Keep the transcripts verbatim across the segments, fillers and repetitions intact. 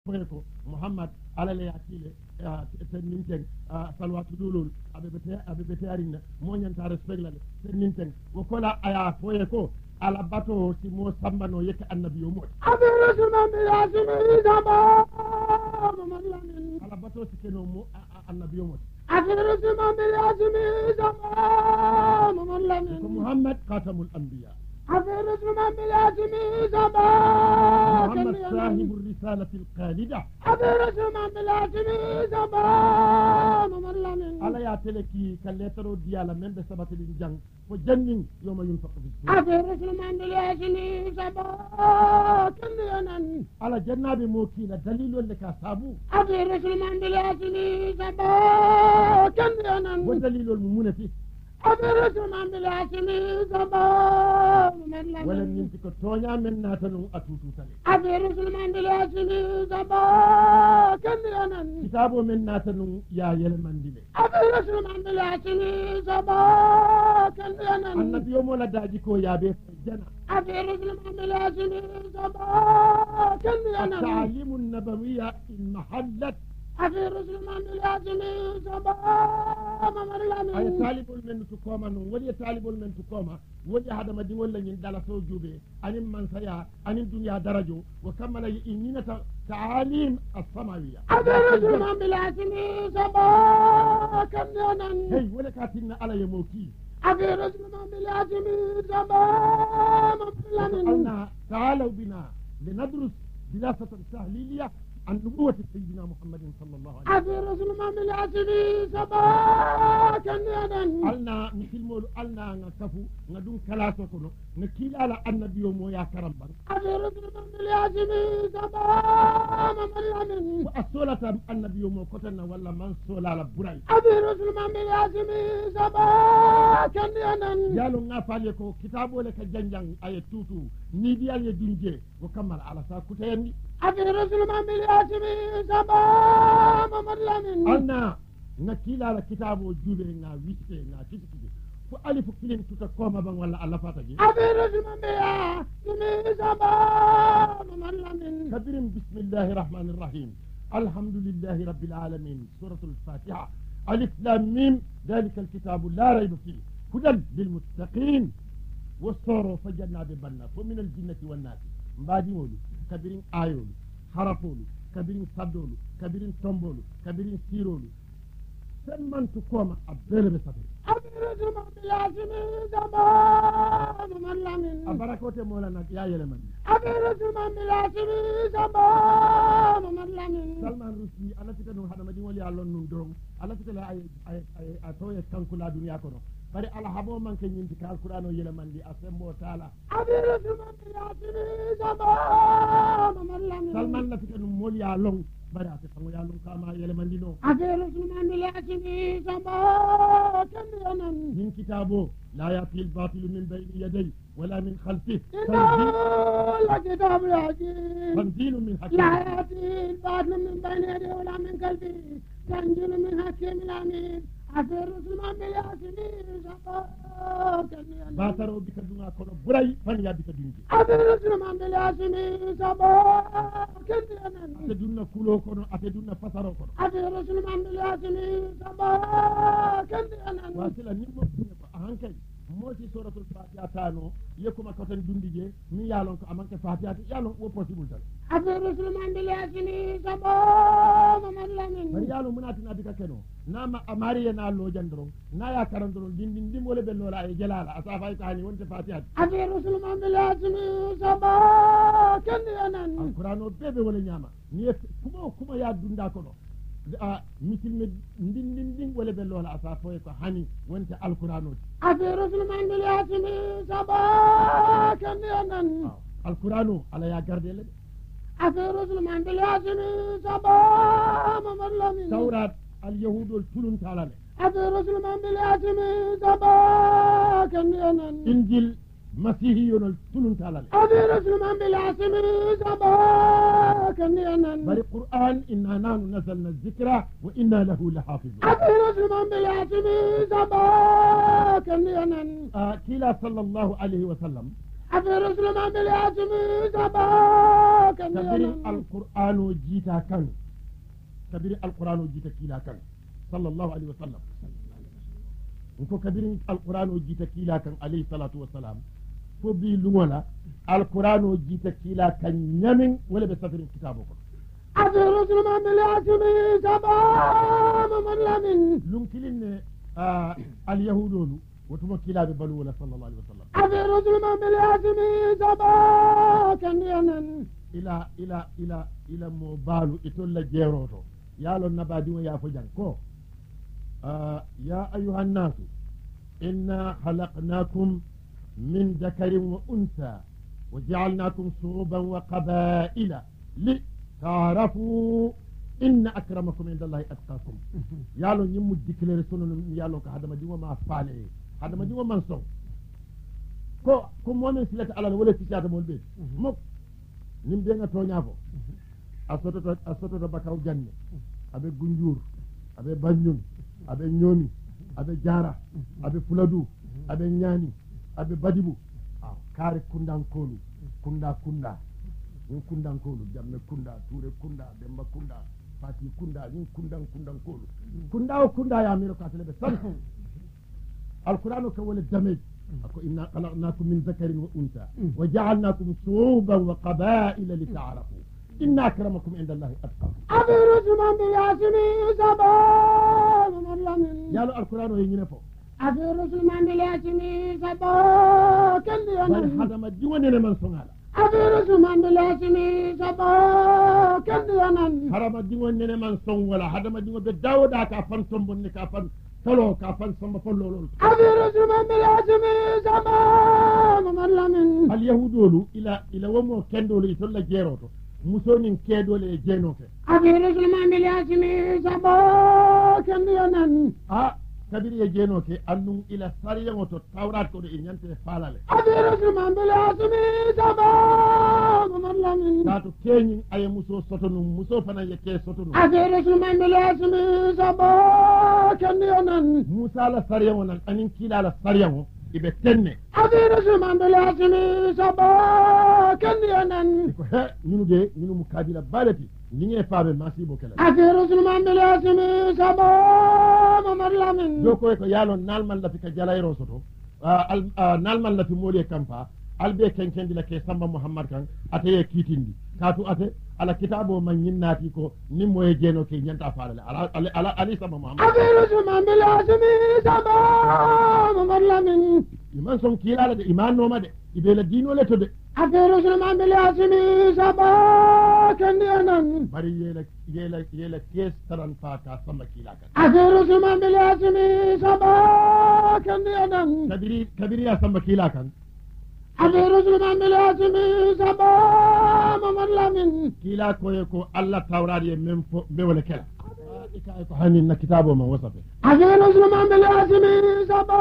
foyeko muhammad alale yakile ten ninten salwatu dulul aɓe ɓeteyarinna moñanta respect lade ten ninten wo kola aya foyeko ala bato si mo sambano yeke annabi yo moƴ ala bato si keno mo annabi yo moƴ ko muhammad khatamul anbiya محمد صاحب الرسالة الخالدة على يا تلكي كالليترو ديالا من بسبب الجن وجنن يوم ينفق في السور على جناب موكينا دليل لك سابو ودليل المؤمنة فيه ولم ينتك تونيا من ناتنو أتوتو تلي كتابو من ناتنو يا يلمن دلي النبي يوم ولا داجيكو يا بيت الجنة التعاليم النبوية إن محلت أي طالب من تكوما ولي طالب من تكوما ولي هذا ما دي ولا يندل سوجوبه أن من سيا أن الدنيا درجه وكمل إننا تعاليم السماوية هي ولا كاتنا على يموتي قلنا تعالوا بنا لندرس دراسة تحليلية عن نبوة سيدنا محمد صلى الله عليه وسلم. أبي رسول الله من العسلي سباكا يدا. قلنا مثل مول قلنا نكفو ندون كلاسكنا نكيل على النبي ويا كرم بان. أبي رسول الله من العسلي سباكا مريم. وأصولة النبي وكتنا ولا من صلى على براي. أبي رسول الله من العسلي سباكا يدا. يالو نافاليكو كتاب لك جنجان آية توتو نيديال يدنجي وكمل على ساكوتيني. أبي رسول الله من العسلي سباكا مريم. قلنا نكيل على كتاب وجوبنا ويسكنا تسكي. فألف كلين تتكوما بان ولا ألا فاتجي أبي رسول مبيا سمي سبا مملمين كبير بسم الله الرحمن الرحيم الحمد لله رب العالمين سورة الفاتحة ألف لام ميم ذلك الكتاب لا ريب فيه هدى للمتقين والصورة فجرنا ببنا ومن الجنة والناس مبادي ولو كبير آيولو حرفولو كبير صدولو كبير تومبولو كبير سيرولو سمن تكوما أبير بسفر أبركوت مولانا يا يلمن سلمان رشدي أنا كتنو هذا مدين ولي علون نندرون أنا كتلا أي أي أي أتوي كانكولا دنيا كنو bari ala habo man kan yinti ka alqur'ano yeleman di asembo taala salman la fitan mol ya long bari ate fango ya long kama yeleman di no adere sulman la atini sama kan yanan min kitabo la yati al batil min bayni yaday wala min khalfihi la kitab yaji tanzil min hakim la yati al batil min bayni yaday wala min khalfihi tanzil min hakim amin أفر سلمان بياسني سباك باترو بك دونا كونو براي فانيا بك دونجي أفر سلمان بياسني سباك أتدونا كولو كونو أتدونا فترو كونو أفر سلمان بياسني سباك واسلا نيمو أهانكي موتي سورة الفاتحة تانو يكما كتن دوندي مي يالون كو أمانك فاتحة يالون و possible تانو أفر سلمان بياسني سباك مملمين مريالو مناتنا بك كنو nama amariya na lo jandro na ya karandro din din dim wala bello la ay jalala asafa tani wonte fatiha abi rasulullah bilasmi saba kan yanan alquran o bebe wala nyama ni kuma kuma ya dunda ko no a mitil me din din din wala bello la asafa ko hani wonte alquran o abi rasulullah bilasmi saba kan yanan alquran ala ya garde le abi rasulullah bilasmi saba mamallami tawrat اليهود الفلون تعالى أبي رسول من بالعتم سباك النينن إنجيل مسيحيون الفلون تعالى أبي رسول من بالعتم سباك النينن بل القرآن إنا نحن نزلنا الذكر وإنا له لحافظون أبي رسول من بالعتم سباك النينن آه كلا صلى الله عليه وسلم affaire sulman bil yasmi saba kabiri alqur'anu jita kan kabiri alqur'anu jita kila kan sallallahu alaihi wasallam ko kabiri alqur'anu jita kila kan alayhi salatu wassalam fo bi lungola alqur'anu jita kila kan nyamin wala be safirin kitabo ko affaire sulman bil yasmi saba man lamin lunkilin alyahudolu وتم كلاب بلوله صلى الله عليه وسلم أبي رجل من بالياسم سباكا إلى إلى إلى إلى موبالو إتول جيروتو يا لو نبادي ويا فجانكو آه يا أيها الناس إنا خلقناكم من ذكر وأنثى وجعلناكم شعوبا وقبائل لتعرفوا إن أكرمكم عند الله أتقاكم يا لو نيمو ديكلير سونو يا لو كهدما ديما ما فالي هذا ما ديما منصو كو كو مؤمن سلات على ولا تيجا مول بي مو نيم بيغا تونيافو اسوتو اسوتو بكاو جاني ابي غنجور ابي بانيون ابي نيومي ابي جارا ابي فلادو ابي نياني ابي بديبو آه. كاري كوندان كولو كوندا كوندا نين كوندان كولو جامنا كوندا توري كوندا دمبا كوندا فاتي كوندا نين كوندان كوندان كولو كوندا وكوندا يا ميرو كاتلي بي سامسون القرآن كول الدمج أكو إنا خلقناكم من ذكر وأنثى وجعلناكم شعوبا وقبائل لتعارفوا إن أكرمكم عند الله أتقاكم أبي رسول من بالياسمي سبان مريم يا لو القرآن ينفو أبي رسول من بالياسمي سبان كل يوم هذا ما جوان من سنالا أبي رسول من بالياسمي سبان كل يوم هذا ما جوان من سن ولا هذا ما جوان بداود كافن سنبن كافن تلو كافن سما فلولول أبي رسول من بالياسمي سبان مريم اليهود دولو إلى إلى ومو كندولو يتولى جيروتو musonin kedole e jenoke abi rasulman bil yasmi sabo kandiyanan a kabiri e jenoke annum ila sariyango to tawrat ko do e nyante falale abi rasulman bil yasmi sabo mallamin tato kenyi ay muso sotonu muso fana yake sotonu abi rasulman bil yasmi sabo kandiyanan musa la sariyango nan anin kila la sariyango ibe tenne abi rasulman bil yasmi sabo kandiyanan ko he ñunu de ñunu mu kadila balati ni ngey faabe masibo kala abi rasulman bil yasmi sabo mallamin doko ko yalo nalman la fika jalayro soto al nalman la fi moliye kampa albe kenkendi la ke samba muhammad kan ataye kitindi katu ate ala kitabo man yinnati ko nimmo e jeno ke nyanta faale ala ala ali samba muhammad abi rasulman bil yasmi sabo mallamin iman son kilala de iman no ma de ibela dino le to de abi rasulman bil yasmi sabo kandiyanan bari yela yela yela kes taran fa ka samba kilaka abi rasulman bil yasmi sabo kandiyanan kabiri kabiri ya samba kilakan abi rasulman bil yasmi sabo mallamin kila koye ko Allah tawradi e men fo be wala kala ikay ko hanin na kitabo man wasabe abi rasulman bil yasmi sabo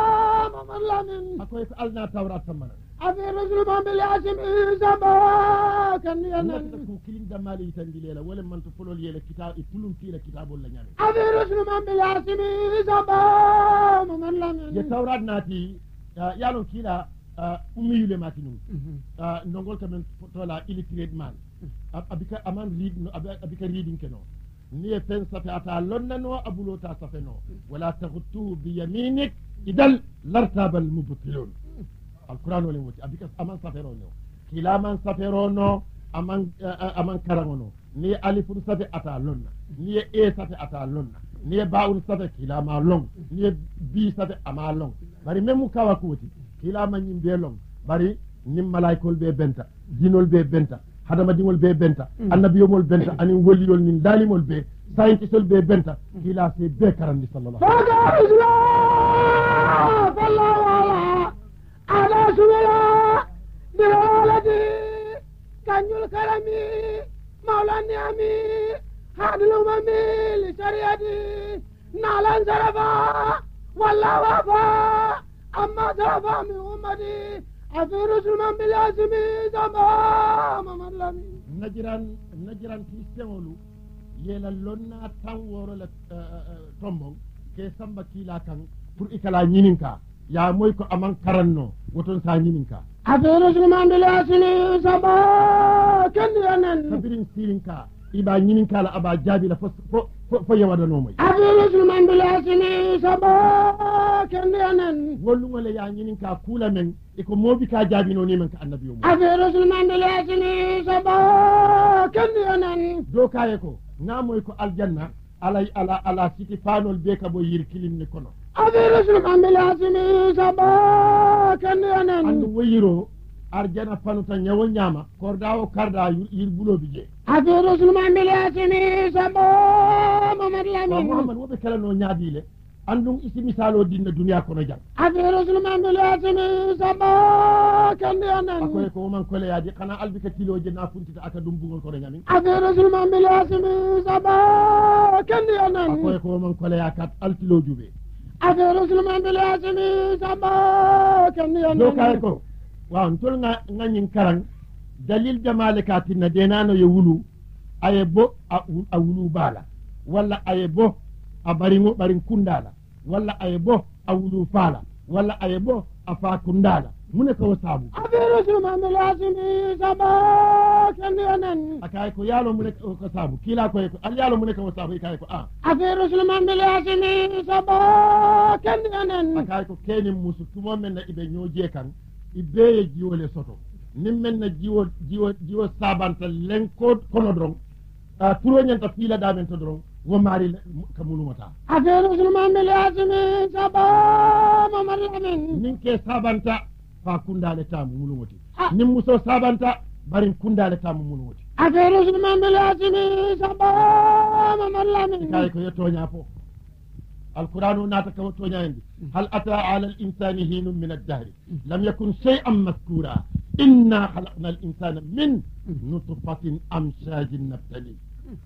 mallamin akoy ko alna tawrat samana abi rasulman bil yasmi sabo kandiyanan ko kilin damali tandilela wala man to folol yele kitab e tulum kila kitabol la nyame abi rasulman bil yasmi sabo mallamin ye tawrat nati yalo kila ummi yule matinu ndongol kamen tola illiterate man abika aman read abika reading keno ni fen safa ata lonnano abulo ta safeno wala taghtu bi yaminik idal lartabal mubtilun alquran wala wuti abika aman safero no kila man safero no aman aman karangono ni alifun safa ata lonna ni e safa ata lonna ni baun safa kila ma long ni bi safa ama long bari memu kawa kuti kila ma nyimbe long bari nim malaikol be benta jinol be benta hadama dingol be benta annabiyomol benta anin woliyol nin dalimol be scientistol be benta kila se be karandi sallallahu alaihi wasallam sallallahu ala ala subala diralati kanjul karami maulani ami hadlu mami li shariati nalan zarafa walla wafa amma zarafa min ummati أفي رسول من بالياسمي زمان ممرلمي نجران نجران كيستيولو يلا لونا تانورو لا تومبون كي سامبا كيلا كان pour ikala nyininka ya moy ko aman karanno woton sa ñininka affaire sulman de la sini saba kendi anan kabirin sirinka iba ñininka la aba jaabi la fo fo fo yawadano moy affaire sulman de la sini saba kendi anan wollu ngole ya ñininka kula men iko mobi ka jaabi no ni men ka annabi mo affaire sulman de la sini saba kendi anan do kaye ko ngamoy ko aljanna alay ala ala siti fanol be ka bo yir kilin ni kono affaire sulman de la sini saba kendi anan andu wayiro arjana fanuta nyawo nyama kordawo karda yir bulobi je affaire sulman de la sini saba mamad lamin muhammad wobe kala no nyaadile andum isi misalo dinna duniya kono jang affaire sulman de la sini saba kendi anan akoy ko man kole yaadi kana albika kiloje na funtita aka dum bugol kono nyami affaire sulman de la sini saba kendi anan akoy ko man kole yakat altilo jube affaire sulman de la sini saba kendi anan do kay ko waaw ntol nga ngañin karang dalil jamale katinna denano ye wulu aye bo a wulu bala walla aye bo a baringo barin kundala walla aye bo a wulu fala walla aye bo a fa kundala mune ko sabu affaire sulman de la sini saba kendi anan akay ko yalo mune ko sabu kila ko ko al yalo mune ko sabu kay ko ah affaire sulman de la sini saba kendi anan akay ko keni musu tumo men na ibe nyoje kan ibeye jiwole soto nim men na jiwo jiwo jiwo sabanta len ko kono dron a turo nyanta fila da men to dron wo mari kamunu mata affaire sulman de la sini saba mamad lamin nin ke sabanta fa kundale tamu mulu moti nin muso sabanta barin kundale tamu mulu moti affaire sulman de la sini saba mamad lamin kay ko yetonya fo القرآن ناتك وتونا عندي هل أتى على الإنسان حين من الدهر لم يكن شيئا مذكورا إنا خلقنا الإنسان من نطفة أمشاج نبتلي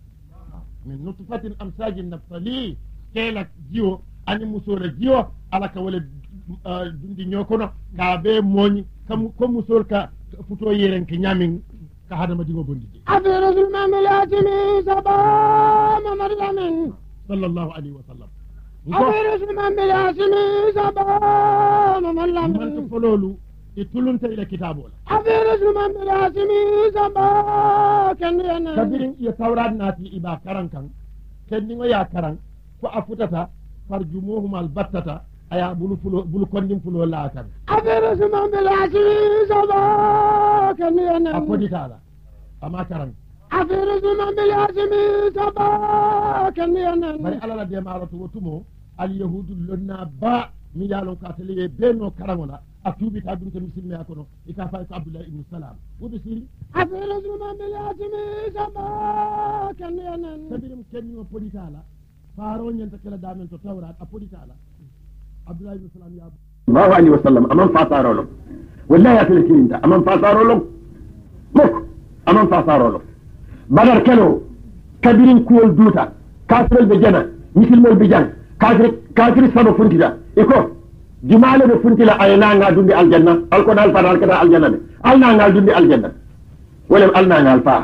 من نطفة أمشاج نبتلي كيلك جيو أني مسور جيو على كولد دندي نيوكونا كابي موني كم كم مسور كا فتو يرن كنيامين كهذا ما دينو بندي أفير سلمان ملاتني سبا ممرلمين صلى الله عليه وسلم أفير سلمان ملاتني سبا ممرلمين من تفلولو يتلون إلى كتابه أفير سلمان ملاتني سبا كنيانا كبيرين يتوراد ناتي إبا كران كان كنينو يا كران فأفتتا فرجموهم البتتا أيا بلو فلو بلو كندم فلو لا كان أفير سلمان ملاتني سبا كنيانا أفودي تالا أما كران أفير سلمان ملاتني سبا كنيانا بري على لا ديمارة وتمو اليهود لنا با ميالون كاتلي بينو كرامولا أتوبي تابين كمسلمي أكونو إكافا عبد الله بن سلام وبسيري أفير سلمان ملاتني سبا كنيانا كبيرم كنيو فودي تالا فارون ينتكلا دامن تتورات أفودي تالا عبد الله بن سلام يا الله عليه وسلم أمام فاصارو لهم والله يا تلكين انت أمام فاصارو لهم مك أمام فاصارو لهم بدر كلو كبيرين كول دوتا كافر البجنة مثل مول بجان كافر كافر سبب فنتلا إيكو جمالة بفنتلا أينا نال دون الجنة الكون الفا نال كذا الجنة ألنا نال دون الجنة ولم ألنا نال فا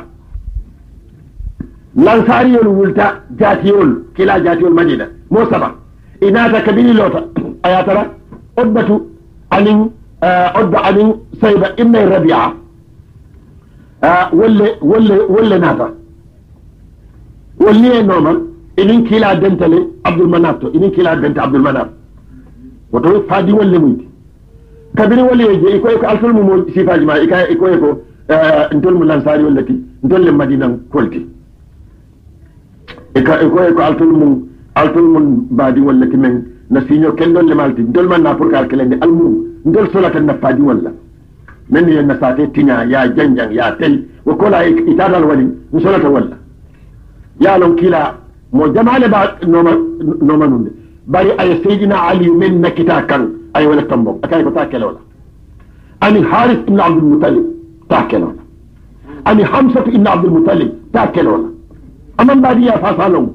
لانساريول ولتا جاتيول كلا جاتيول مدينة مو سبب إناذا كبير لوتا أياترا أدبتو أنين أدب أنين سيبا إبن الربيعة ولا ولا ولا ناتا ولي نوما إنين كلا دنتلي عبد المناف إنين كلا دنت عبد المناف وتوي فادي ولا ميت كبير ولا يجي إكو إكو ألفل مو سيفا جماعة إكو إكو إكو نتول من لانساري ولا تي نتول المدينة كولتي إكو إكو إكو ألفل مو ألفل من بادي ولا كمن نسينيو كندون لمالتي ندول ما نابور كالكلين المو ندول سولة النفادي ولا من النساتي تينا يا جنجان يا تل وكولا إتادا الولي نسولة ولا يا لون كلا مو جمال با نوما نوما نوند باري أي سيدنا علي من نكتا كان أي ولا تنبو أكاي بتاكل ولا أني حارث بن عبد المطلب تاكل ولا أني حمزة بن عبد المطلب تاكل ولا أمام بادي يا فاسالون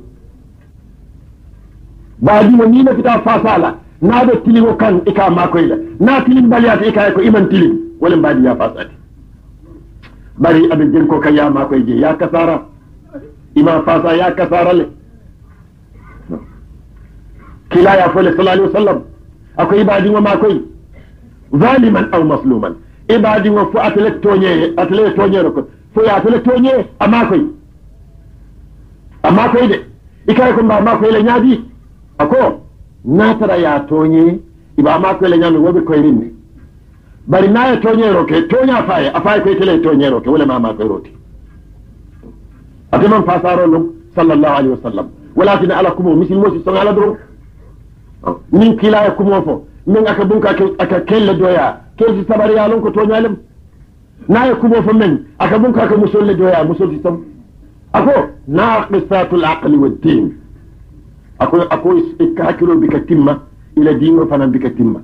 baadi mo ni na fita fasala na da tiligo kan ika makoyla na tilin baliyata ika ko iman tilin wala baadi ya fasati bari abin jin ko kaya makoy je ya kasara ima fasa ya kasara le kila ya fole sallallahu alaihi wasallam ako ibadi ma koy zaliman aw masluman ibadi ma fu atele toñe atele toñe ko fu ya atele toñe ama koy ama koy de ikay ko ma koy le nyaadi ako natara ya toñe iba ma koy le nyaami wobe koy rinne bari naye toñe roke toña faye afaye koy tele toñe roke wala ma ma koy roti atiman fasaro lum sallallahu alaihi wasallam walakin ala kumo misil mosi so ala dro nin kila ya kumo fo min aka bunka aka kelle doya kelsi sabari ya lon ko toñalem na ya kumo fo men aka bunka aka musolle doya musolti sam ako naqisatul aqli wad din ako ako ikakiro bika timma ila dino fana bika timma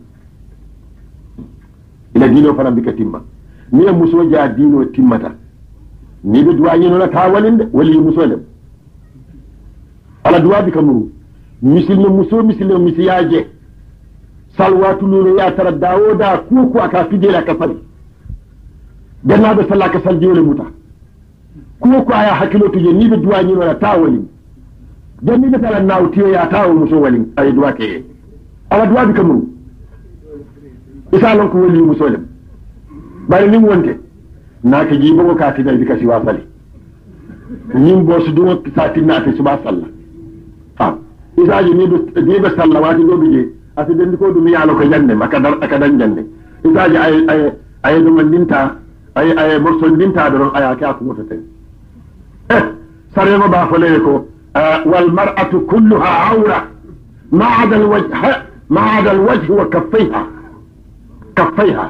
ila dino fana bika timma ni muso ja dino timmata ni be duwa yino la tawalinde wali musolem ala duwa bika muru misilme muso misilme misiyaje salwatu lulu ya tara dawoda kuku aka fidela kasari ganna be salla ka sal jiwle muta kuku aya hakilo tuje ni be duwa nyino la tawali ganni be tala nawtiyo ya tawo muso wali ay duwa ke ala duwa bika muru isa lon ko wali muso lem bari nim wonte naka jibo ko ka tidal bika si wasali nim bo su duwa sa tinna te suba salla ah isaji ni do ni be sallawati do bije ati den ko dum yaalo ko jande makadar akadan jande isaji ay ay ay do mandinta ay ay morso dinta do aya ka ko motate eh sare mo ba fole ko wal mar'atu kulluha awra ma 'ada al wajh ma 'ada al wajh wa kaffayha kaffayha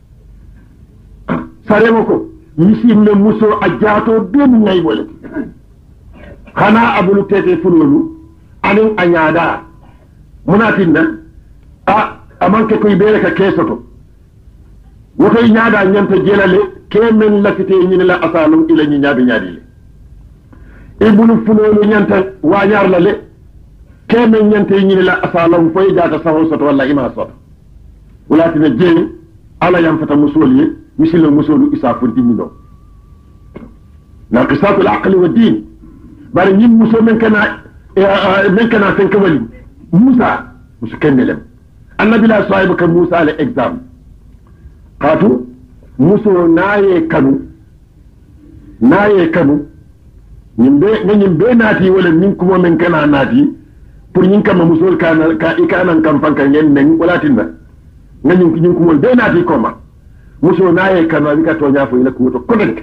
sare mo ko misim ne muso ajato ben ngay wala khana abulu tete fulolu anin a ñaada munatinna a amanke koye ɓeere ka keesoto wotoye ñaada ñanta jelale kemen lafite ñine la asalum ila ñi ñaaɓe ñaadile e bunu funolu ñanta wañarla le kemen ñante ñine la asalum foye jaata saho soto walla ima soto wulatina jeeyi ala yam fata musol ye misilo musolu isa fontimino naqisatul aqli wa din bari ñim muso men kana men kana ten kawali Musa musu kennelem annabi la sahibu ka Musa le exam qatu muso naye kanu naye kanu ñimbe ñimbe naati wala min kuma men kana naati pour ñin kam musol kana ka ikanan kam fanka ngeen nen wala tinna ngin ñin kuma be naati koma muso naye kanu abi ka to ñafo ila ko to kodenk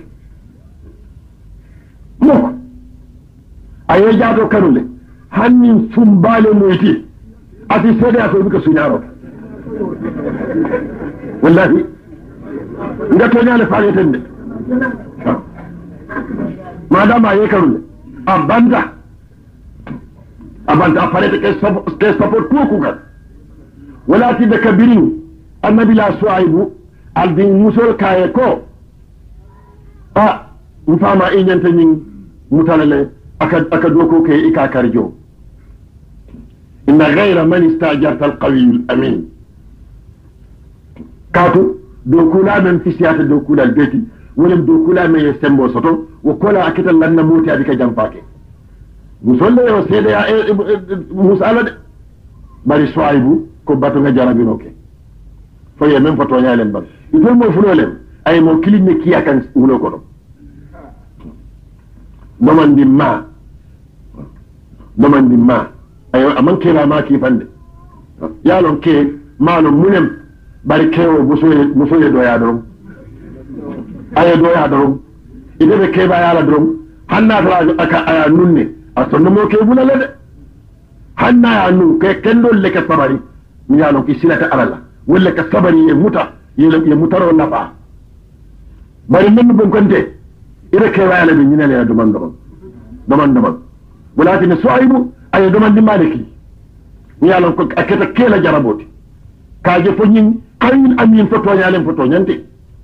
mo ayo jaato kanu le hannin sumbale moyti ati sede a ko bika suñaro wallahi nga toñale faayeten de madama ye karulle a banta a banta a parete ke support ko kugal wala ti de kabirin annabi la suaibu aldi musol kaye ko a mfama iñante ñing mutalale aka aka doko ke ika karjo inna ghayra man istajarta alqawiy alamin katu dokula men fisiyata dokula albeti wala dokula men sembo soto wo kola akita lanna moti abika jampake musolle yo sede ya musala de bari swaibu ko bato nga jarabinoke fo ye men foto nyalen bal ito mo fulolem ay mo kilinne kiyakan wulo ko do domandi ma domandi ma ayo aman kera ma ki fande yalon ke malo munem bari kewo musoye musoye do ya dorom ayo do ya dorom ide be keba yala dorom hanna tara aka aya nunne asono mo ke bulale de hanna ya nu ke kendo le ka sabari mi yalon ki silata alala wala ka sabari e muta ye mutaro nafa bari men bon konte ire keba yala be nyinale ya domando domando domando walakin suaibu ay domandi maliki mi yalon ko aketa kela jaraboti kaje fo ñing kayin amin fo toñalen fo toñante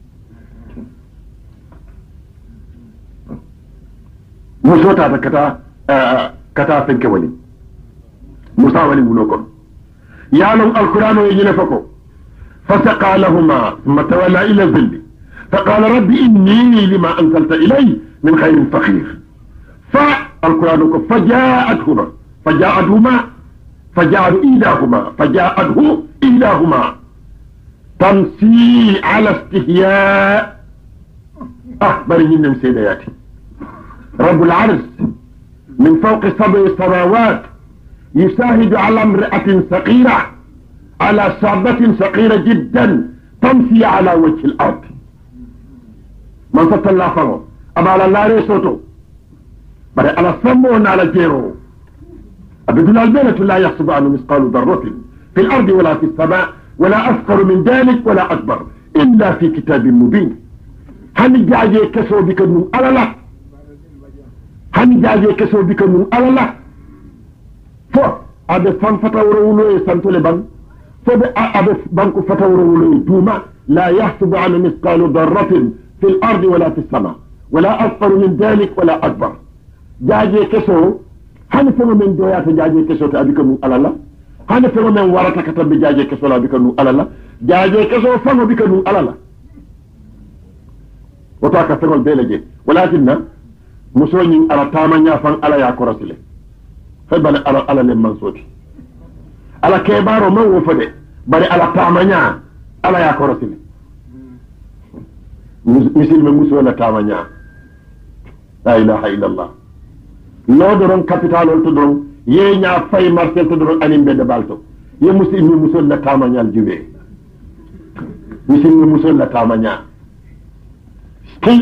musota ta kata kata fenke wali musa wali wulo kon yalon alquran o yine fako fasaqa lahumma thumma tawalla ila dhilli فقال رب إني لما أنزلت إلي من خير فقير فالقرآن فجاءتهما فجاءتهما فجعلوا إيداهما فجاءته إيداهما تمشي على استحياء أخبرني من سيدياتي رب العرش من فوق سبع سماوات يشاهد على امرأة صغيرة على شابة صغيرة جدا تمشي على وجه الأرض من فتى الله فمو أما على الله ريسوتو بل على سمو على جيرو أبدل البينة لا يحسب عنه مثقال ذرة في الأرض ولا في السماء ولا أصغر من ذلك ولا أكبر إلا في كتاب مبين هل جاجي كسو بك من ألالا هل جاجي كسو بك من ألالا فو أبي فان فتاورولو سانتو لبان فو أبي بانكو فتاورولو توما لا يحسب عنه مثقال ذرة في الأرض ولا في السماء ولا أصغر من ذلك ولا أكبر جاجي كسو هل فو من دويات جاجي كسو تأبك من ألالا هل فو من ورطة كتب جاجي كسو لأبك من ألالا جاجي كسو فانو بك من ألالا وتاك فنول بيلجي ولكن مسونين على تامنيا فان على يا كورسله فبل على على لمن صوتي على كبارو من وفده بل على تامنيا على يا كورسله مسلم مسولا تامنيا لا اله الا الله لو درون كابيتال تدرون يينا فاي مارسل تدرون انيم بيد بالتو يي مسلم مسولا تامنيا الجوي مسلم مسولا تامنيا كي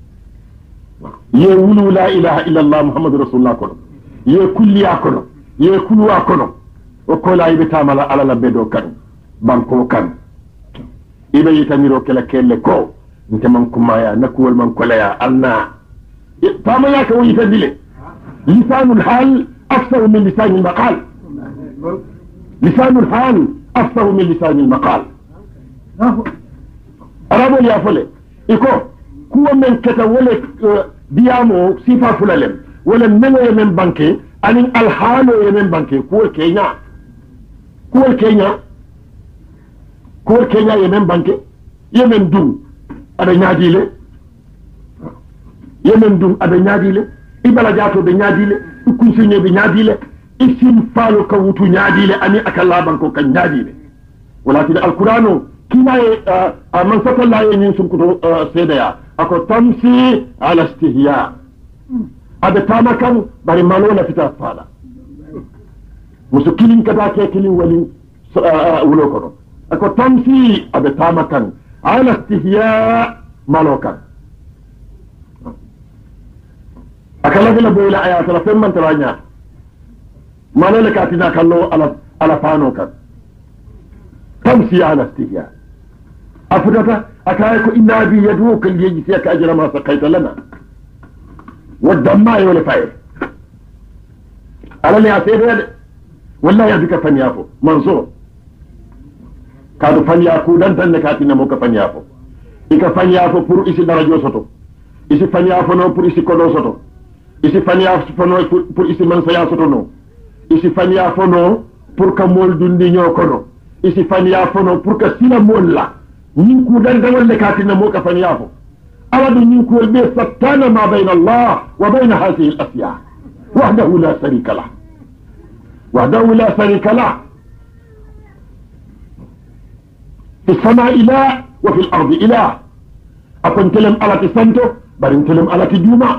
يقولوا لا إله إلا الله محمد رسول الله كنو يقول يا كنو يقول وا كنو وكل أي بتعمل على لبدو كن بانكو كن إذا يتميرو كلا كلا كو أنت من كمايا نكول من كلايا ألنا فما يا كوي يتدلي لسان الحال أفسر من لسان المقال لسان الحال أفسر من لسان المقال أرابو يا فلي إكو kuwa men keta wala diyamo sifa fulalem wala mengo yemen banke anin alhalo yemen banke kuwa kenya kuwa kenya kuwa kenya yemen banke yemen dum ada nyaadile yemen dum ada nyaadile ibala jato be nyaadile kunsinye be nyaadile isim falo ka wutu nyaadile ani akalla banko kan nyaadile walakin alqur'anu kina man satalla yin sun kuto sedaya ako tamsi ala istihya ada tamakan bari malola fita fala musu kilin kada ke kilin wali wulo kono ako tamsi ada tamakan ala istihya malokan akala gila boyla ayata la femman taranya malola katina kallo ala ala fano kan tamsi ala istihya أفضل أكايك إنا بي يدوك اللي يجي فيك أجر ما سقيت لنا والدماء ولا فاير أنا اللي أسير هذا والله يبيك فنيافو منصور كادو فنيافو لن تنكاتنا موك فنيافو إيكا فنيافو برو إسي درجو سطو إسي فنيافو نو برو إسي كودو سطو إسي فنيافو نو برو إسي منسيا سطو نو إسي فنيافو نو برو كمول دندي نيو كونو إسي فنيافو نو برو كسينا مولا نينكو دندول لكاتنا موكا فنيافو أرد نينكو البيت ستانا ما بين الله وبين هذه الأشياء وحده لا شريك له وحده لا شريك له في السماء إله وفي الأرض إله أكون تلم على تسنتو بل تلم على تجوما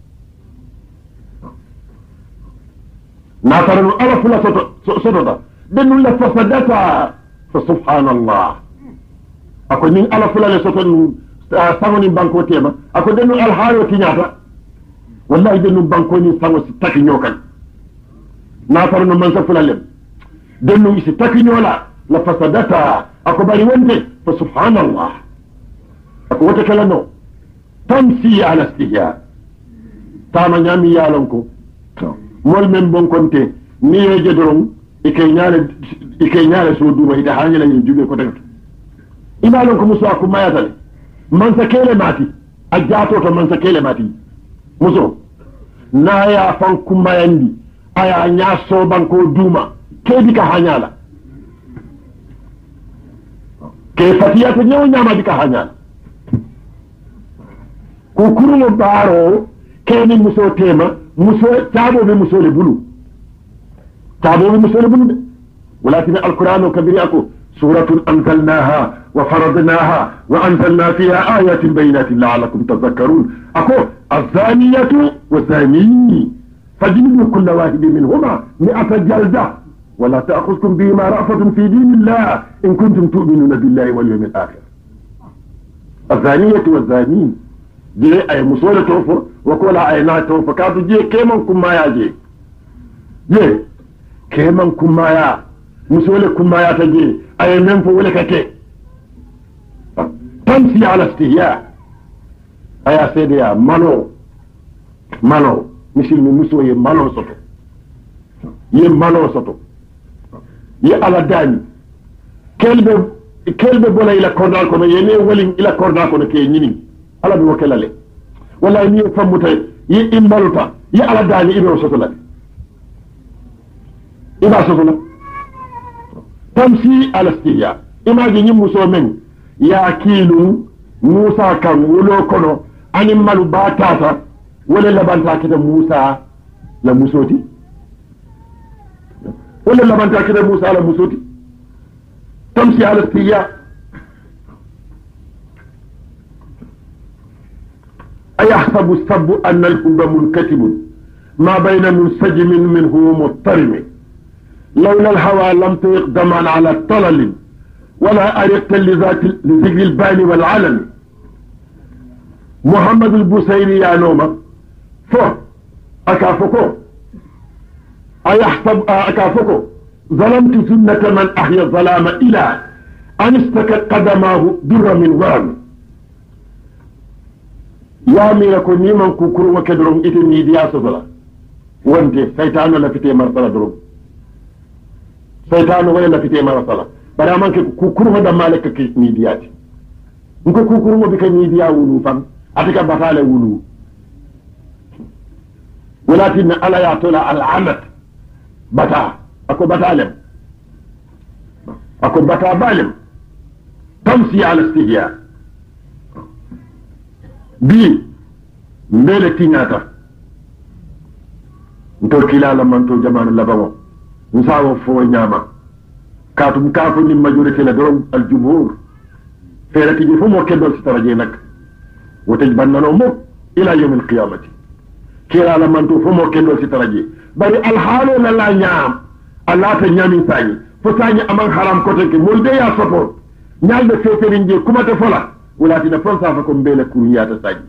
ناترن على فلا صددا دنو لفسدتا فسبحان الله ako nin ala fulale soto nu sango ni banko tema ako denu al hayo tinyata wallahi denu banko ni sango si taki nyokan na faru no man sa fulale denu isi taki nyola la fasadata ako bari wonde fa subhanallah ako wata kala no tamsi ala istihya tama nyami yalonko mol men bon konte ni yeje doron ikay nyaale ikay nyaale so duma ida hanyala ni jube ko dagata imalon ko muso akuma yatale man sa kele mati ajato to man sa kele mati muso na ya fan kuma yandi aya nya so banko duma ke dika hanyala ke fatiya to nyaw nyama dika hanyala ko kurulo baro ke ni muso tema muso tabo be muso le bulu تابو مسلم ولكن القرآن كبير أكو سورة أنزلناها وفرضناها وأنزلنا فيها آيات بينات لعلكم تذكرون أكو الزانية والزاني فجلدوا كل واحد منهما مئة جلدة ولا تأخذكم بهما رأفة في دين الله إن كنتم تؤمنون بالله واليوم الآخر. الزانية والزاني جي أي مسولة توفر وكولا أي نا توفر كاتو جي كيمان كمايا جي جي كيمان كمايا مسولة كمايا تجي أي منفو ولك كي تمشي على استهياء أي سيدي مانو مانو مثل من مسوي مانو سطو ي مانو سطو ي على داني كلب كلب بولا إلى كوردال كونو يني ولين إلى كوردال كونو كي نيني على بوكلا لي ولا ني فموتاي ي إمبالوتا ي على داني إبرو سطو لا إبا سطو لا تمشي على استهياء إما جي مسو من يا كيلو موسى كان ولو كونو أني مالو باتاتا ولا لبانتا كده موسى لا موسوتي ولا لبانتا كده موسى لا موسوتي تمشي على استهياء أيحسب السب أن الحب منكتب ما بين منسجم منه مضطرم لولا الهوى لم تيق دما على الطلل ولا أرقت لذات لذكر البان والعلم محمد البوسيري يا نوما فو أكافكو أيحسب أكافكو ظلمت سنة من أحيا الظلام إلى أن استكت قدماه در من ورم يا ميركو نيمان كوكرو وكدرم إتني ديا سفلا وانت سيطان لفتي مرسلا درم سيطان ولا لفتي مرسلا bara manke kukuruma da malaka ke nidiyati nko kukuruma bika nidiya wulu fam atika batale wulu walakin ala ya tola al amat bata ako batalem ako bata balem tamsi ala istihya bi mbele tinyata nto kilala manto jamanu labawo nsawo fo nyama كاتم كافو من ماجوريتي لا دوم الجمهور فيرتي جي فمو كندول سي تراجي نك وتجبننو مو الى يوم القيامه كيرا لا مانتو فمو كندول سي تراجي بري الحال لا لا نيام الله تا نيامي ساني فساني امان حرام كوتك مولدي يا سوتو نيال دو فيترين جي كوما تفلا ولاتي نا فرنسا فكم بيلا كورياتا ساني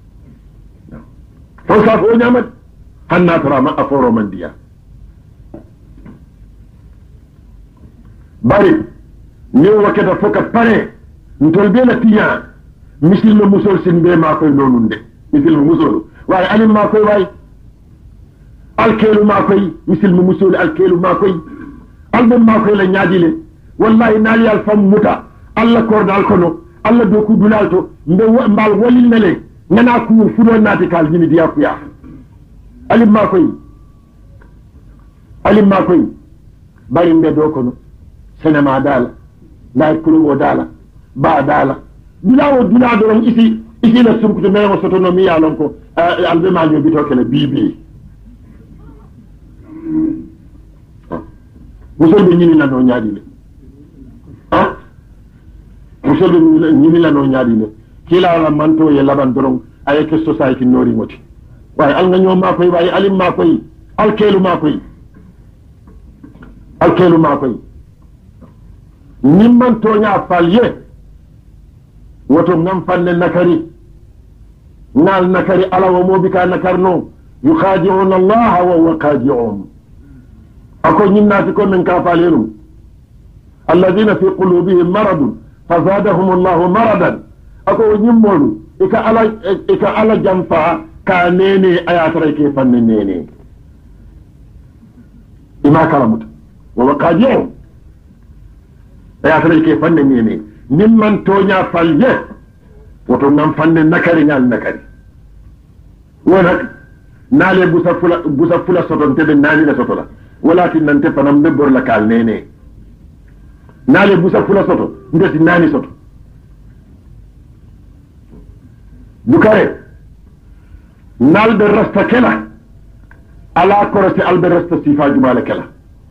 فرنسا فو نيامت حنا ترى ما افورو من ديا bari ni wakata foka pare ntol be la tiya misil no musol sin be ma koy nonun de misil no musol way alim ma koy way alkelu ma koy misil mo musol alkelu ma koy album ma koy la nyaadile wallahi nali al fam muta alla kordal kono alla do ku dulalto mbe mbal walil nele ngana ku fudo nati kal jini diya ku ya alim ma koy alim ma koy bari mbe do kono sinema dala lay kulugo dala ba dala dulawo dula doron isi isi la sumkuto memo sotono mi yalon ko albe ma nyobi to kele bibi musol be nyini la no nyaadi le ha musol be nyini la no nyaadi le kila la manto ye laban doron ay ke society nori moti way al nga ñoo ma koy way alim ma koy al kelu ma koy al kelu ma koy nimman toña falye woto ngam falle nakari nal nakari ala wa mobika nakarno yukhadi'una Allah wa huwa khadi'un ako nyinnati ko men ka faleru alladhina fi qulubihim marad fazadahum Allah maradan ako nyimmolu ika ala ika ala jamfa ka nene ayatare ke fanne nene ima kalamut wa huwa khadi'un ya tare ke fanne ne ne nimman tonya falye wato nan fanne nakari ngal nakari wala nale busa fula busa fula soton tebe nani la sotola walakin nan te fanam be bor la kal ne ne nale busa fula soto ndesi nani soto dukare nal be rasta kala ala korati al be rasta sifa jumala kala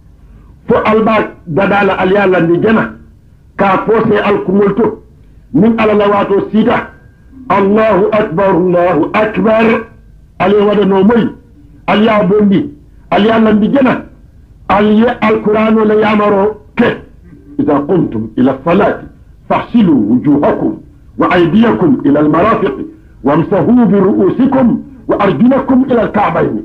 fo alba dadala alyala ndi jana ka pose alkumulto min alala wato sita allahu akbar allahu akbar ale wada no moy alya bondi alyala ndi jana alya alqur'anu la yamaro ke idha qumtum ila salati fahsilu wujuhakum wa aydiyakum ila almarafiq wamsahu bi ru'usikum wa arjulakum ila alka'bayn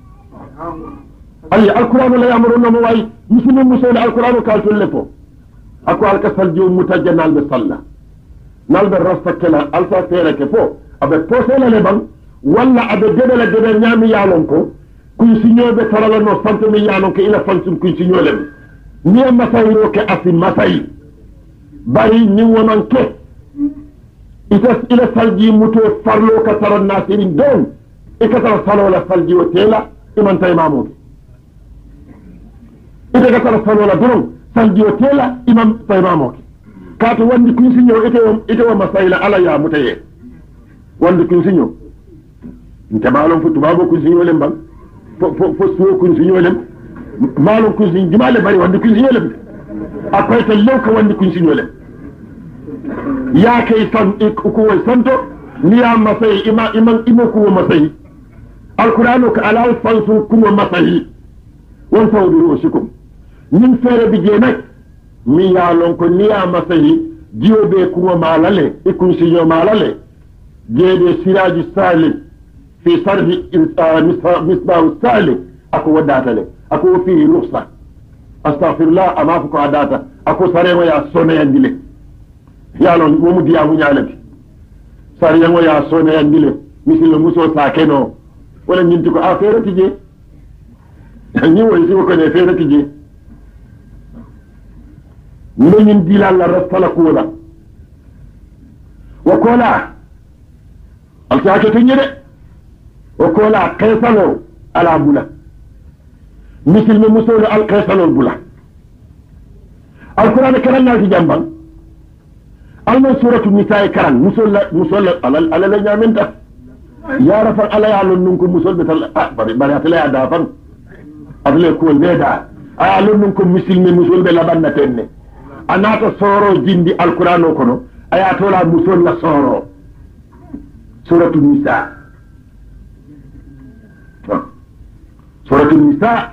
ay alqur'anu la yamuruna mo way muslimu musol alqur'anu ka tolle fo ako alkasal jo mutajjanal be salla nal be rastakela alfa fere ke fo abe posela le ban walla abe debela debel nyami yalon ko kuy signobe tarala no santo mi yalon ko ila fansum kuy signole ni masayro ke asi masay bari ni wonon ke ita ila salji muto farlo ka taran nasirin don ikata salola salji o tela iman tay mamuke ite ka tara salola don salji o tela imam tay mamuke kato wandi kun sinyo ite ite wa masaila ala ya mutaye wandi kun sinyo nte balon fu tubabo kun sinyo lem bang fo fo fo suwo kun sinyo lem malon kun sinyo jumale bari wandi kun sinyo lem akwai ta lewka wandi kun sinyo lem ya kai san ko wai santo niya masai ima iman imo ko masai alqur'anu ka alal fansu kuma masai won sawdu usikum nin fere bi je nak mi ya lon ko niya masai jiwo be kuma malale ikun sinyo malale jede siraji salih fi sarhi misbah salih ako wadatale ako fi rukhsa astaghfirullah ama ko adata ako sare ya sone yandile yalon momu diya mu nyalati sare yango ya sone yandile misilo muso sakeno wala nyinti ko afere tije ni woy ci ko ne fere tije ni nyin dilal la rastala ko la wa kola al saakatu nyede wa kola qaysalo ala bula misil mi musolo al qaysalo bula alquran karan na ci jamban alma suratu nisaa karan musol musol ala ala la nyamenta ya rafa ala ya lon nunko musol be tal ah bari bari atala ya da fan adle ko beda ay lon nunko misil mi musol be labanna tenne anata soro jindi alquran ko no aya tola musol la soro suratu nisaa suratu nisaa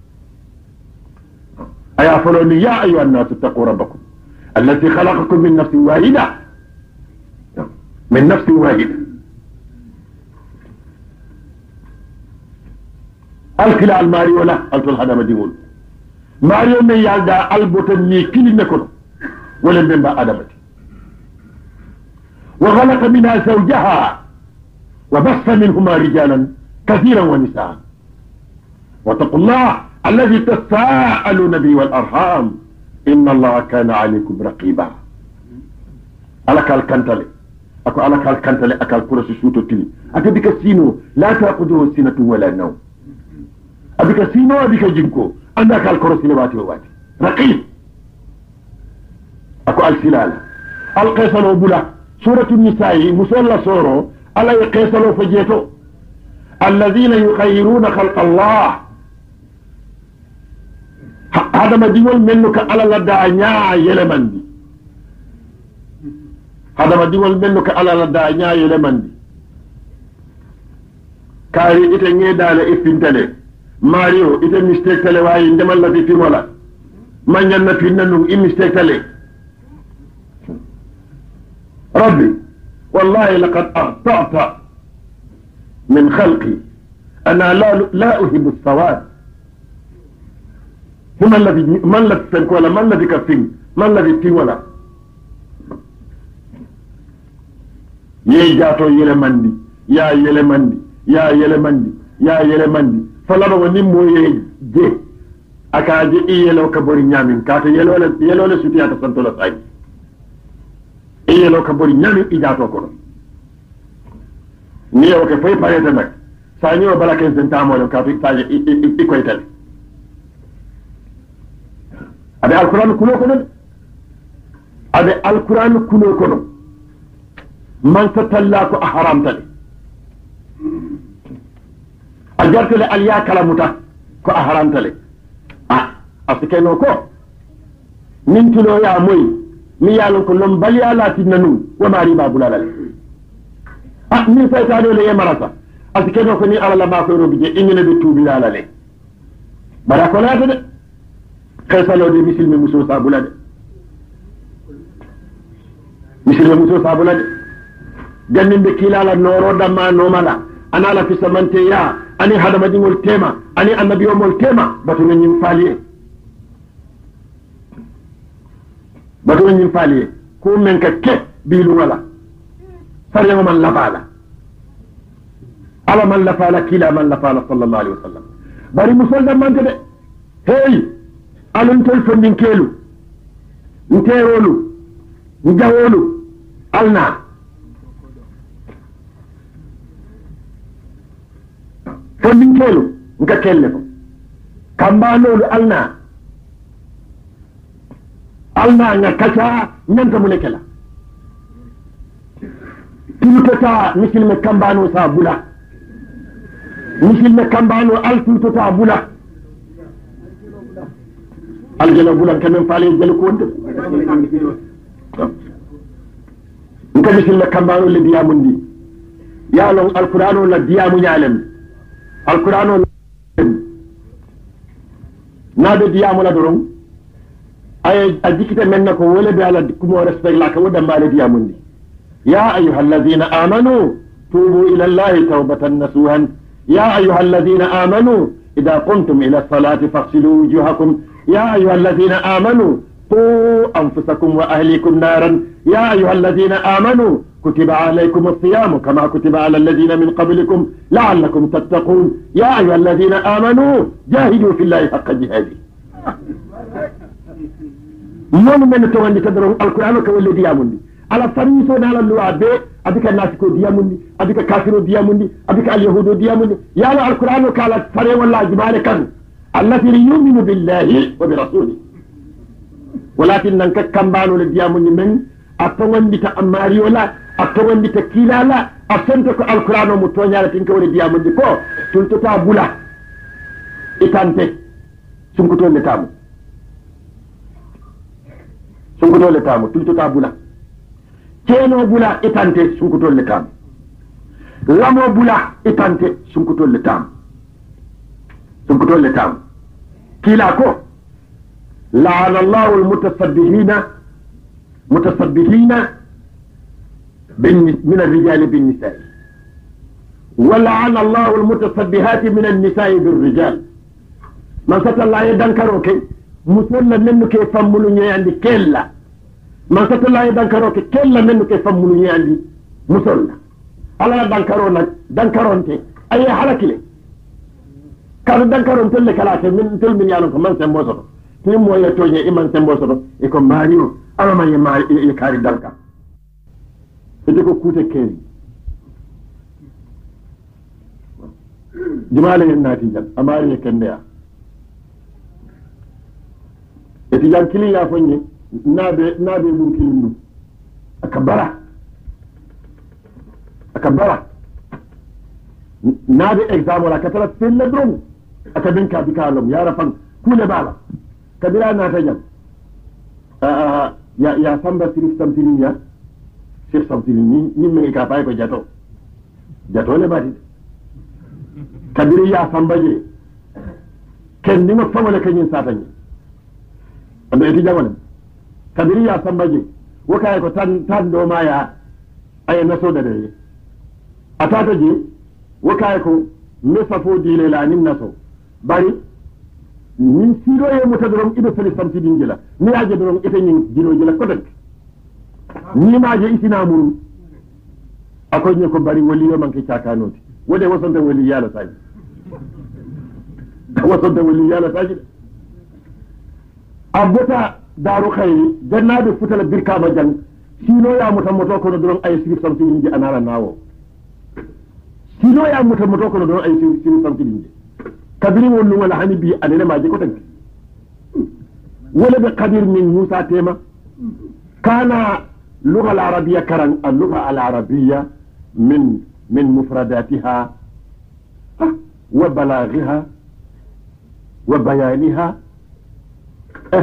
aya faloni ya ayuha an-nas taqu rabbakum الذي خلقكم من نفس واحدة من نفس واحدة الكلا الماريو لا التول هذا مديول ماريو من يالدا البوتني كل نكون ولا من با ادمتي وخلق منها زوجها وبث منهما رجالا كثيرا ونساء واتقوا الله الذي تساءلون به والارحام إن الله كان عليكم رقيبا على كال كنتلي أكو على كال كنتلي أكال كرة سوتو تلي أكو بك سينو لا تأخذه سنة ولا نوم أبيك سينو أبيك جنكو عندك الكرة سنوات وواتي رقيب أكو السلالة القيصر وبلا سورة النساء مسولة سورة على القيصر وفجيتو الذين يغيرون خلق الله هذا ما ديول منك على لدانيا يلمندي هذا ما ديول منك على لدانيا يلمندي كاري إذا نيدال إفنتلي ماريو إذا مستيكتلي واي عندما الذي في مولا من ينا في ننو إن مستيكتلي ربي والله لقد أخطأت من خلقي أنا لا لا أحب السواد من الذي من الذي تنك ولا من الذي كفين من الذي تين ولا يجاتو يلمندي يا يلمندي يا يلمندي يا يلمندي فلا وني مو يجي akaje iyelo ka bori nyamin kata yelo le yelo le suti ata santo la sai iyelo ka bori nyamin ijato ko ni o ke fay parete nak sa ni o bala ken sentamo le ka fi taje i ko itel abe alquran kuno kono abe alquran kuno kono man satalla ko haram tale ajartale aliya kala muta ko haram tale ah asikeno ko min tulo ya moy mi yalon ko lom bal ya lati nanu wa mari ba bulala ah min saytano le yamarata asikeno ko ni ala ma ko robi je ingene be tubi la le bara ko la de khaysalo de muslimi muso sa bulade muslimi muso sa bulade gannin be kilala noro damma no mala anala fi samante ya ani hadama dingol tema ani annabiyo mol tema batu nyim faliye batu nyim faliye ko men ka ke bilu wala sare man la bala ala man la fala kila man la fala sallallahu alaihi wasallam bari musol da man de hey alun tol fo min kelu nterolu njawolu alna fo min kelu nka kelle ko kambanolu alna alna nga kaca nyanta mu nekela tulutota misilme kambano sa bula misilme kambano al tulutota bula aljana bulan kamen faale jël ko wonde nka misilme kambano le diamundi yalon alqur'ano la diamu nyalem alqur'ano naade diamu la doron ay ajikita menna ko wala be ala kumo respect la ka wada male diamundi ya ayyuhal ladina amanu tubu ila allahi tawbatan nasuhan ya ayyuhal ladina amanu idha qumtum ila salati faghsilu wujuhakum ya ayyuhal ladina amanu qu anfusakum wa ahlikum naran ya ayyuhal ladina amanu كتب عليكم الصيام كما كتب على الذين من قبلكم لعلكم تتقون يا أيها الذين آمنوا جاهدوا في الله حق جهاده من من تواني تدرون القرآن كولي دياموندي على فريسو على اللواء بي أبيك الناس كو دياموندي أبيك كافر دياموندي أبيك اليهود دياموندي يا الله القرآن كالا فري والله جمالك الذي يؤمن بالله وبرسوله ولكن ننك كمبانو لدياموندي من أتوان بتا أماري ولا أتوان بتا كيلا لا أسنتك القرآن متوانيا لتنك ولي دياموندي كو تلتتا بولا إتانتي سنكتو لتامو سنكتو لتامو تلتتا بولا كينو بولا إتانتي سنكتو لتامو لامو بولا إتانتي سنكتو لتامو سنكتو لتامو كيلا كو لعن الله المتصبحين متصبحين من الرجال بالنساء ولعن الله المتصبحات من النساء بالرجال من ستى الله يدنكروك مسلا منك يفهموني عندي كلا من ستى الله يدنكروك كلا منك يفهموني عندي مسلا على دنكرونا دنكرونك أي حركة لي كان دنكرون تلك كلاك من تل من يالك من سموسر تيمو يتوجه إمان سموسر يكون ماريو ala ma yema e kari dalka ede ko kute keri jumale en nati jam amari e kendeya eti jam kili ya fonye nabe nabe bur kilinu akabara akabara nabe exam wala katala telle drum akabin ka bikalum ya rafan kule bala kabira na ta jam ya ya samba sirif samtini ya sirif samtini ni ni me ka pay ko jato jato le bati kabiri ya samba je ken ni ma famale kanyin satani ando eti jawale kabiri ya samba je wakay ko tan tan do ma ya ay naso da de atata je wakay ko mesafo dile la nim naso bari min siro ye muta dorom ido fele samti dingila ni aje dorom ite nyin jino jila ko dak ni ma je isina mun akoy ne ko bari wali yo man ke chakanoti wode wasonde wali yala saji wasonde wali yala saji abota daru khayri jannabe futala birka ba jang sino ya muta moto ko dorom ay sir samti dingi anara nawo sino ya muta moto ko dorom ay sir samti dingi kabiri wolu wala hani bi anene ma je ko tanki wala be qadir min musa tema kana lugha al-arabiyya karan al-lugha al-arabiyya min min mufradatiha wa balaghiha wa bayaniha eh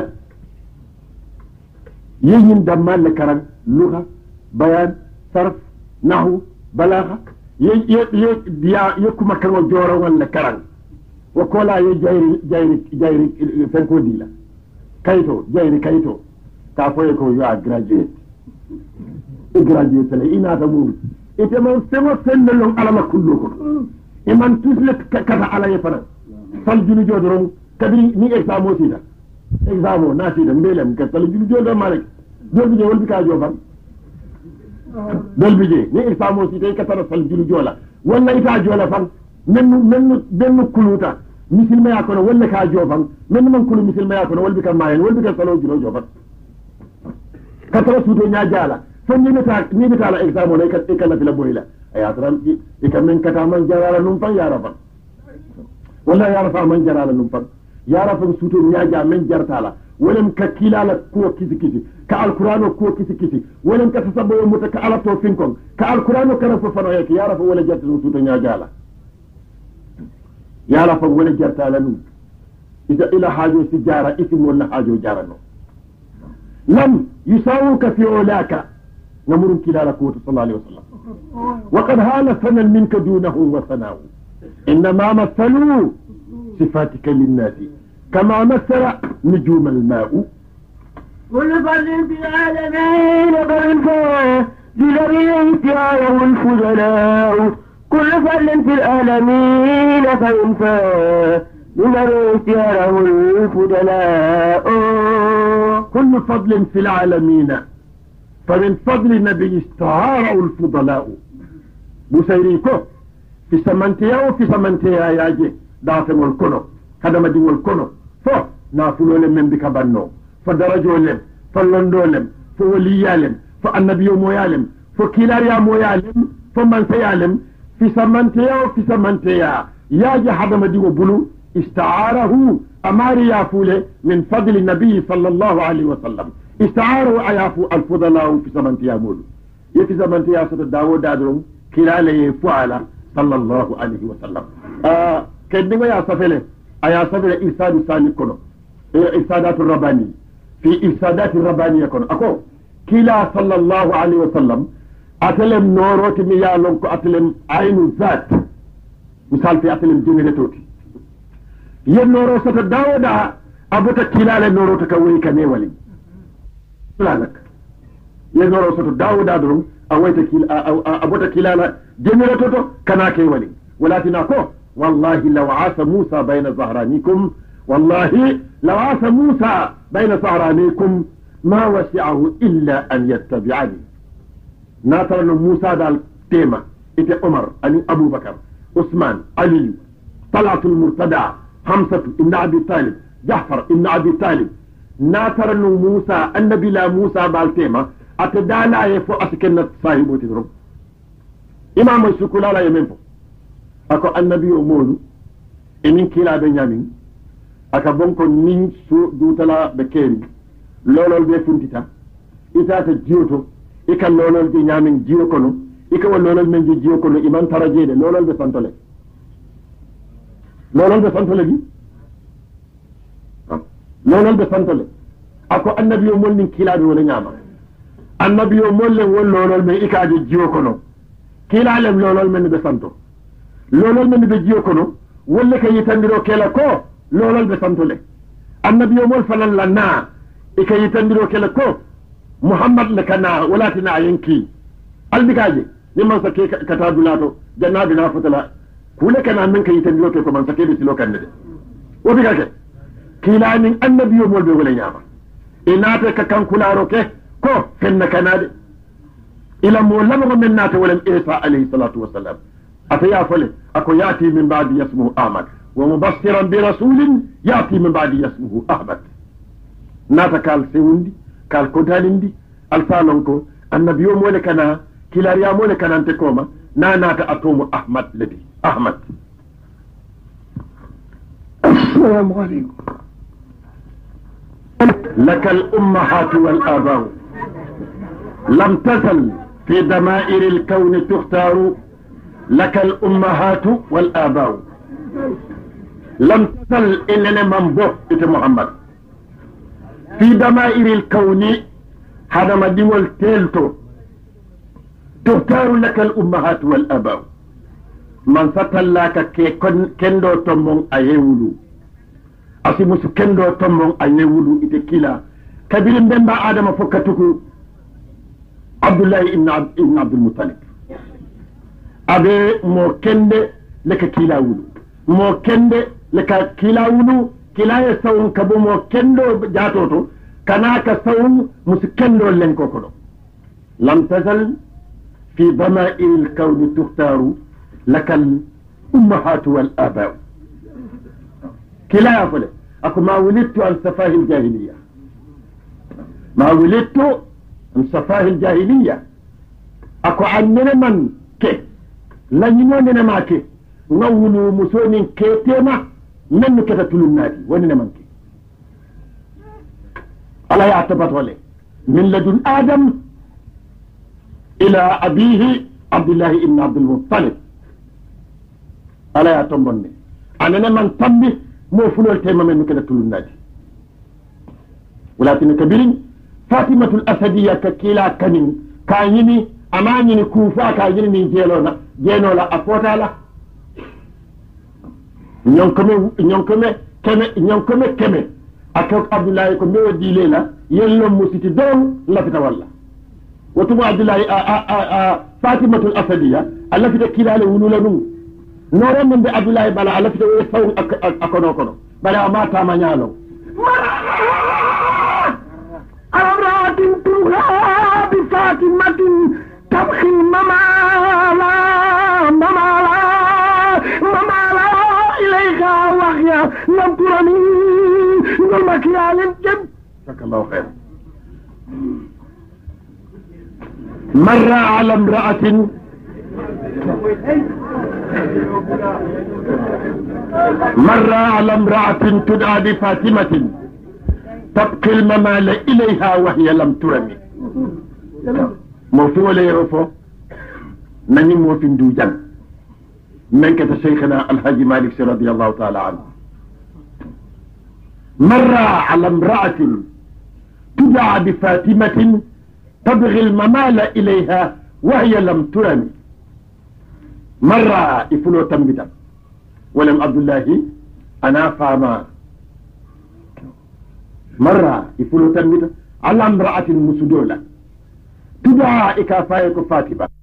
yeyin dammal le karan lugha bayan sarf nahwu balagha ye ye ye dia yekuma kan joro wala karan wa kola ye jayri jayri jayri fenko dila kayto jayri kayto ka foye ko yo a graduate e graduate le ina ta mum ite man semo sennelon alama kullu ko e man tusle kata ala ye fana sal junu jodoron kabiri ni examo sida examo na sida mbelem ka sal junu jodo malek dol bije wol bi ka jofam dol bije ni examo sida ka tara sal junu jola walla ita jola fan men men ben kuluta misilma ya kono walla ka jofam men man kulu misilma ya kono wol bi ka mayen wol bi ka salo junu jofam ka tara suto nya jala fon ni bita ni bita la examo ne ka ikalla fila boyla aya tram e kam men kata man jarala num fan ya rafa walla ya rafa man jarala num fan ya rafa suto nya ja men jartala ولم ككلالة كو كيسي كيسي كالقرآن كو كيسي كيسي ولم كتسبب متك على توفينكم كالقرآن كان ففنو يك يا رفا ولا جرت نسوت نياجالا يا رفا ولا جرت على نو إذا إلى حاجة سجارة اسم ولا حاجة جارة لم يساووك في علاك نمر كلالة كوت صلى الله عليه وسلم وقد هال فنا منك دونه وثناه إنما مثلوا صفاتك للناس كما مثل نجوم الماء كل فرد في العالمين فإنفاه بذريت آيه الفضلاء كل فرد في العالمين فإنفاه بذريت آيه الفضلاء كل فضل في العالمين فمن فضل النبي استعاره الفضلاء بسيريكو في سمنتيا وفي سمنتيا ياجي دافن الكنو هذا ما دي الكنو فو نافلو لم من بك بانو فدرجو لم فلندو لم فوليا لم فالنبي مويالم فكيلاريا مويالم فمن سيالم في سمنتيا وفي سمنتيا ياجي هذا ما دي بلو استعاره أماري يافولي من فضل النبي صلى الله عليه وسلم استعاره أيافو الفضلاء في سمنتيا مولو يفي سمنتيا سوى داود دادرون كلالي فعلا صلى الله عليه وسلم آه كدنغو يا سفلي أيا سفلي إرساد ساني كنو إرسادات الرباني في إرسادات الربانية كنو أكو كلا صلى الله عليه وسلم أتلم نوروت ميالونكو أتلم عين الذات مثال في أتلم جنريتوتي yen noro sata dawoda abota kilale noro ta kawai ka ne wali planak yen noro sata dawoda drum awaita kil abota kilala generator to kana kai wali walatina ko wallahi law asa musa bayna zahranikum wallahi law asa musa bayna zahranikum ma wasi'ahu illa an yattabi'ani natara musa dal tema ite umar ani abubakar usman ali talatul murtada حمزة ابن أبي طالب جعفر ابن أبي طالب ناتر موسى النبي لا موسى بالتيما أتدالا يفو أسكنة صاحبه تدرب إمام يسوكو لا لا يمنفو أكو النبي أمولو إمين كلا بنيامين أكا بونكو نين سو دوتلا بكيري لولول بي فنتتا إتا تجيوتو إكا لولول بي نيامين جيو كونو إكا ولولول من جيو كونو إمان ترجيدي لولول بي سنتولي loolal be santale bi loolal be santale ako annabi o molnin kilaaɓe wona ñaama annabi o mollen won loolol men ikaaje jiyo kono kiilaalem loolol men ɓe santo loolol men ɓe jiyo kono wolle ka yitandiro kela ko loolol ɓe santole annabi o mol fanan la naa ika yitandiro kela ko muhammad le kana walatina yenki albikaaje nimman sa ke katadulato jannaɓe na fotala kule kana men kay tan loke ko man sakebe silo kande de o bi gake kila min annabiyo mol be wala nyama inata ka kan kularo ke ko fenna kanade ila mo lamo men nata wala isa alayhi salatu wassalam ataya fale ako yati min ba'di yasmuhu ahmad wa mubassiran bi rasulin yati min ba'di yasmuhu ahmad nata kal sewundi kal kodalindi alsalon ko annabiyo mole kana kilariya mole kana te koma na nata atomu ahmad ladi أحمد السلام عليكم لك الأمهات والآباء لم تزل في دمائر الكون تختار لك الأمهات والآباء لم تزل إلا من بوح إت محمد في دمائر الكون هذا ما ديول تيلتو تختار لك الأمهات والأباء من ستلاك كندو تمون أيولو أسيمس كندو تمون أيولو إتكيلا كبير بمبا آدم فكتكو عبد الله ابن عبد المطلب أبي مو كند لك كيلا ولو مو كند لك كيلا ولو كلا يسون كبو مو كندو جاتوتو كناك سون مس كندو لنكو كدو لم تزل في ضمائر الكون تختار لك الأمهات والآباء كلا يقول أكو ما ولدت عن سفاه الجاهلية ما ولدت عن سفاه الجاهلية أكو عننا من كي لا ينوننا ما كي نولو مسونين كيتيما من كتتلو النادي وننا من كي ألا يعتبط ولي من لدن آدم إلى أبيه عبد الله ابن عبد المطلب ألا يعتبرني أنا من تمي مو فلول تيما من كتتلو النادي ولكن كبيرين فاطمة الأسدية ككيلا كنين كايني أماني كوفا كايني من جيلونا جينولا أفوتالا ñonkome ñonkome keme ñonkome keme akok abdoulaye ko mbewo dilela yellom musiti dow lafita walla wotumo abdoulaye fatimatul asadiya a lafita kilale wulula ɗum noron men ɓe abdoulaye bala a lafita woye faw akono kono bala a matama ñaalo amratin tuha bi fatimatin tabhi mamala mamala mamala إليها وهي لم ترني نقول لك يا للجد جزاك الله خير مر على امرأة مر على امرأة تدعى بفاطمة تبقي الممال إليها وهي لم ترمي موفي ولا يرفو نني موفي دوجان من كت شيخنا الحاج مالك رضي الله تعالى عنه مر على امرأة تدعى بفاطمة تبغي الممال إليها وهي لم ترمي مر إفلو تنبتا ولم عبد الله أنا فاما مر إفلو تنبتا على امرأة مسدولة تدعى إكافايك فاطمة